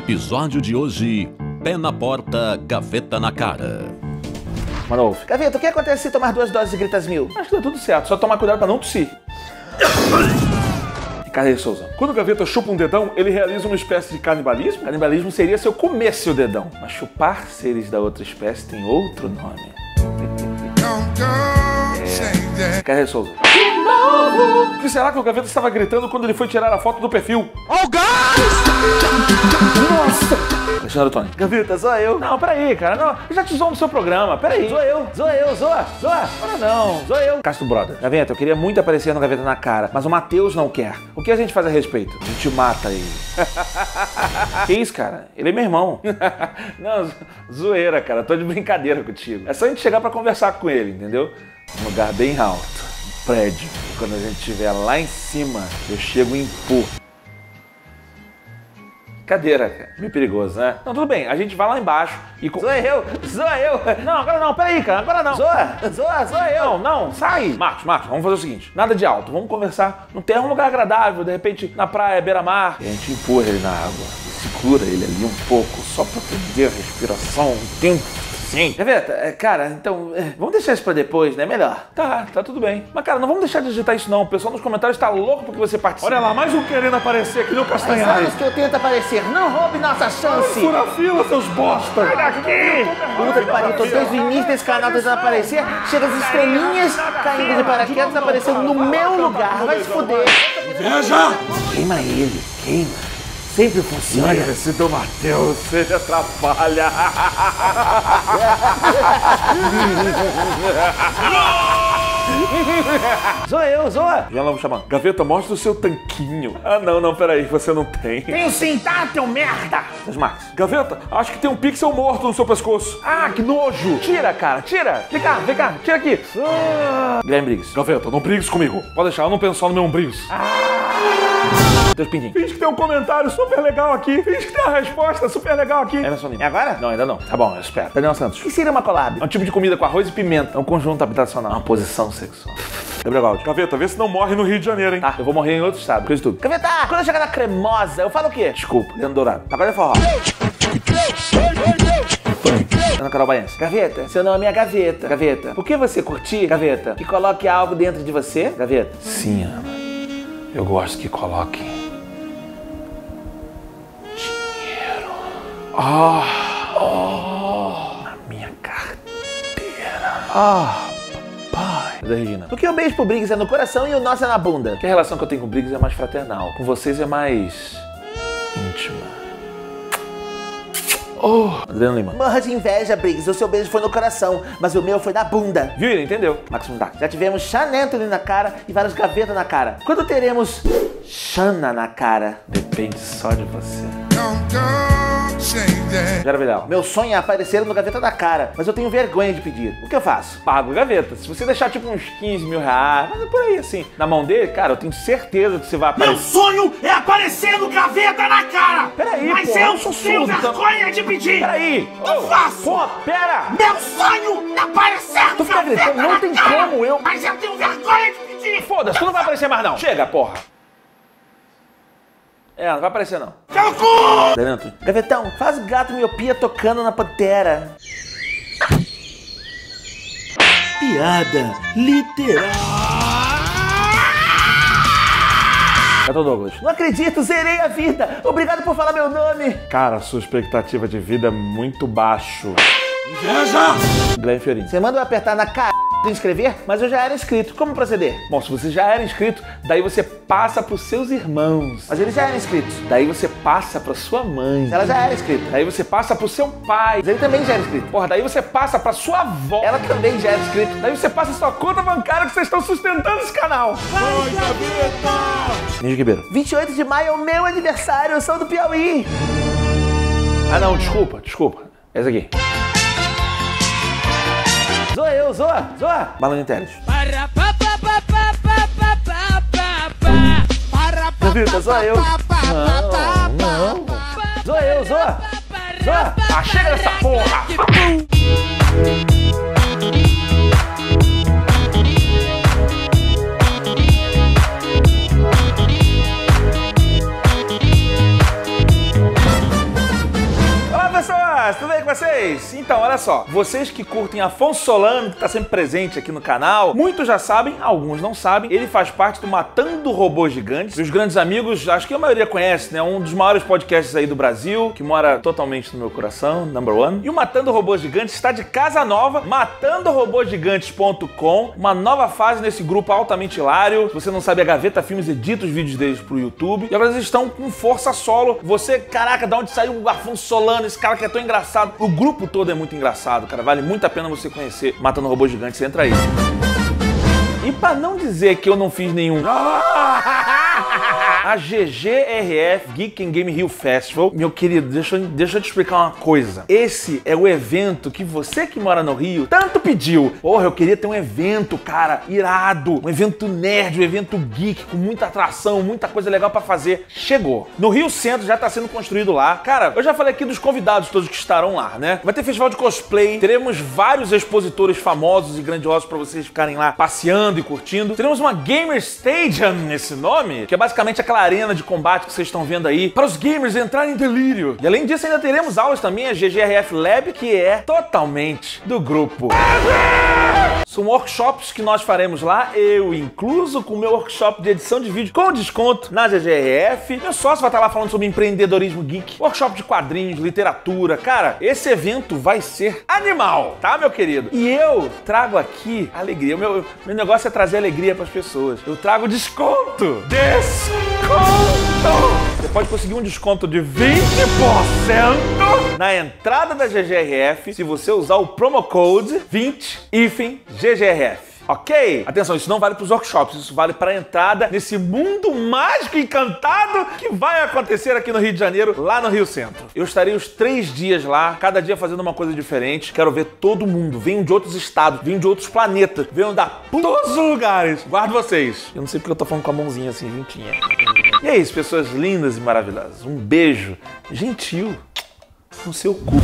Episódio de hoje, pé na porta, gaveta na cara. Mano, Gaveta, o que acontece se tomar 2 doses de Gritasmil? Acho que dá tudo certo, só tomar cuidado pra não tossir. Ricardo de Souza. Quando o Gaveta chupa um dedão, ele realiza uma espécie de canibalismo? Canibalismo seria se eu comesse o dedão. Mas chupar seres da outra espécie tem outro nome. Ricardo de Souza. O que será que o Gaveta estava gritando quando ele foi tirar a foto do perfil? Oh, gás! Nossa! Alexandre Tony. Gaveta, zoa eu. Não, peraí, cara. Não, eu já te zoo no seu programa. Peraí. Zoa eu. Zoa. Agora não. Zoa eu. Castro Brother. Gaveta, eu queria muito aparecer no Gaveta na cara, mas o Matheus não quer. O que a gente faz a respeito? A gente mata ele. Que isso, cara? Ele é meu irmão. Não, zoeira, cara. Tô de brincadeira contigo. É só a gente chegar pra conversar com ele, entendeu? Um lugar bem alto. Prédio. E quando a gente estiver lá em cima, eu chego e empurro. Cadeira, cara. Meio perigoso, né? Não, tudo bem. A gente vai lá embaixo e... Zoa eu. Não, agora não. Peraí, cara. Agora não. Zoa eu. Não. Sai. Marcos, vamos fazer o seguinte. Nada de alto. Vamos conversar. Não tem um lugar agradável. De repente, na praia, beira-mar. E a gente empurra ele na água. E segura ele ali um pouco. Só pra prender a respiração. Sim. Gaveta, cara, então, vamos deixar isso pra depois, né? Melhor. Tá tudo bem. Mas, cara, não vamos deixar de digitar isso, não. O pessoal nos comentários tá louco porque você participa. Olha lá, mais um querendo aparecer aqui no Castanhari. Anos que eu tento aparecer. Não roube nossa chance. Fura a fila, seus bosta. Sai daqui. Puta que pariu, tô desde o início desse canal tentando aparecer. Chega as estrelinhas caindo de paraquedas aparecendo no meu lugar. Vai se fuder. Veja! Queima ele, queima. Sempre funciona. Esse do Matheus, você atrapalha. Zoa. Já vamos chamar. Gaveta, mostra o seu tanquinho. Ah, não, peraí, você não tem. Tenho sim, tá, teu merda. Seus Marcos. Gaveta, acho que tem um pixel morto no seu pescoço. Ah, que nojo. Tira, cara, tira. Vem cá, tira aqui. Guilherme Briggs. Gaveta, não brigues comigo. Pode deixar, eu não penso só no meu umbrigo. Teus pintinhos. Finge que tem um comentário super legal aqui. Finge que tem uma resposta super legal aqui. É agora? Não, ainda não. Tá bom, eu espero. Daniel Santos. O que seria uma collab? É um tipo de comida com arroz e pimenta. É um conjunto habitacional. Uma posição sexual. Gabriel Galdi. Gaveta, vê se não morre no Rio de Janeiro, hein? Tá, eu vou morrer em outro estado. Coisa de tudo. Gaveta, quando eu chegar na Cremosa, eu falo o quê? Desculpa, Leandro Dourado. Agora é forró. Ana Carol Baiense. Gaveta, seu nome é Gaveta. Gaveta, por que você curtir, Gaveta, que coloque algo dentro de você? Gaveta. Sim, Ana. Eu gosto que coloquem dinheiro. Na minha carteira. Papai. Da Regina. Por que o beijo pro Briggs é no coração e o nosso é na bunda? Porque a relação que eu tenho com o Briggs é mais fraternal. Com vocês é mais íntima. Adriano Lima. Morra de inveja, Briggs. O seu beijo foi no coração, mas o meu foi na bunda. Viu? Ele entendeu. Maximum Dark. Já tivemos Chanentony na cara e vários gavetas na cara. Quando teremos Xana na cara? Depende só de você. Gera Vidal. Meu sonho é aparecer no Gaveta da cara, mas eu tenho vergonha de pedir. O que eu faço? Pago o Gaveta. Se você deixar tipo uns 15 mil reais, mas é por aí assim, na mão dele, cara, eu tenho certeza que você vai aparecer. Meu sonho é aparecer no Gaveta na cara! Peraí, mas pô, eu tenho vergonha de pedir! Peraí! Eu faço! Pô, pera! Meu sonho é aparecer no Gaveta gritando, não na tem cara! como eu... Mas eu tenho vergonha de pedir! Foda-se, tu não vai aparecer mais não! Chega, porra! Não vai aparecer não. Seu cu! Danento. Gavetão, faz o gato miopia tocando na pantera. Piada literal. Gato Douglas. Não acredito, zerei a vida. Obrigado por falar meu nome. Cara, sua expectativa de vida é muito baixo. Inveja! Guilherme Fiorini. Você manda eu apertar na cara de inscrever, mas eu já era inscrito. Como proceder? Bom, se você já era inscrito, daí você passa pros seus irmãos. Mas eles já eram inscritos. Daí você passa pra sua mãe. Ela já era inscrita. Daí você passa pro seu pai. Mas ele também já era inscrito. Porra, daí você passa pra sua avó. Ela também já era inscrita. Daí você passa a sua conta bancária que vocês estão sustentando esse canal. Vai, Gaveta! Ninja Ribeiro. 28 de maio é o meu aniversário, eu sou do Piauí. Ah não, desculpa. Essa aqui. Zoa. Balão Teles. Gaveta, zoa eu. Não. Zoa. Ah, chega dessa porra! só, vocês que curtem Afonso Solano, que tá sempre presente aqui no canal, muitos já sabem, alguns não sabem, ele faz parte do Matando Robôs Gigantes. Os grandes amigos, acho que a maioria conhece, né? Um dos maiores podcasts aí do Brasil, que mora totalmente no meu coração, number one. E o Matando Robôs Gigantes está de casa nova, matandorobôsgigantes.com, uma nova fase nesse grupo altamente hilário. Se você não sabe, a Gaveta Filmes edita os vídeos deles pro YouTube. E agora eles estão com força solo. Você, caraca, da onde saiu o Afonso Solano, esse cara que é tão engraçado. O grupo todo é muito engraçado, cara. Vale muito a pena você conhecer Matando Robôs Gigantes. Entra aí. E pra não dizer que eu não fiz nenhum... A GGRF, Geek and Game Rio Festival. Meu querido, deixa eu te explicar uma coisa. Esse é o evento que você que mora no Rio tanto pediu. Porra, eu queria ter um evento, cara, irado. Um evento nerd, um evento geek, com muita atração, muita coisa legal pra fazer. Chegou. No Rio Centro já tá sendo construído lá. Cara, eu já falei aqui dos convidados todos que estarão lá, né? Vai ter festival de cosplay, teremos vários expositores famosos e grandiosos pra vocês ficarem lá passeando e curtindo. Teremos uma Gamer Stadium nesse nome, que é basicamente aquela arena de combate que vocês estão vendo aí, para os gamers entrarem em delírio. E além disso, ainda teremos aulas também, a GGRF Lab, que é totalmente do grupo. São workshops que nós faremos lá, eu incluso, com o meu workshop de edição de vídeo com desconto na GGRF. Meu sócio vai estar lá falando sobre empreendedorismo geek, workshop de quadrinhos, literatura. Cara, esse evento vai ser animal, tá, meu querido? E eu trago aqui alegria. Meu negócio é trazer alegria para as pessoas. Eu trago desconto! Você pode conseguir um desconto de 20% na entrada da GGRF se você usar o promo code 20GGRF. Ok? Atenção, isso não vale para os workshops, isso vale para a entrada nesse mundo mágico e encantado que vai acontecer aqui no Rio de Janeiro, lá no Rio Centro. Eu estarei os 3 dias lá, cada dia fazendo uma coisa diferente. Quero ver todo mundo. Venham de outros estados, venham de outros planetas, venham da todos os lugares. Guardo vocês. Eu não sei porque eu tô falando com a mãozinha assim, juntinha. E é isso, pessoas lindas e maravilhosas. Um beijo gentil no seu cu.